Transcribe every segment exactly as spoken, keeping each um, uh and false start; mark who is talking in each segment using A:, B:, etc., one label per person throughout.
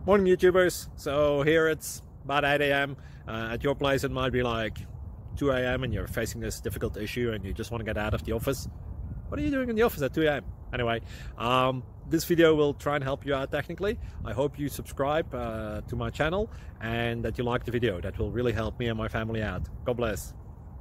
A: Morning YouTubers. So here it's about eight A M Uh, at your place it might be like two A M and you're facing this difficult issue and you just want to get out of the office. What are you doing in the office at two A M? Anyway, um, this video will try and help you out technically. I hope you subscribe uh, to my channel and that you like the video. That will really help me and my family out. God bless.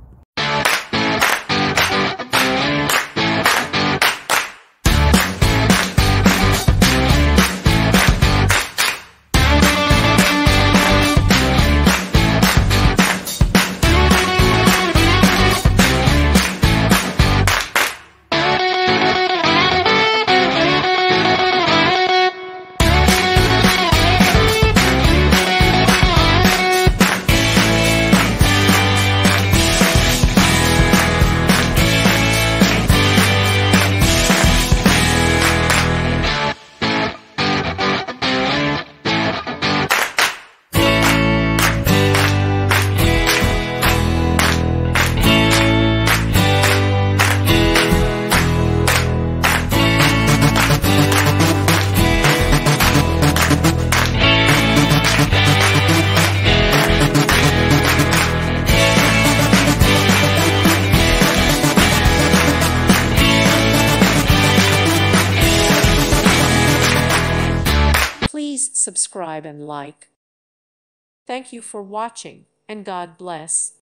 B: Please subscribe and like. Thank you for watching, and God bless.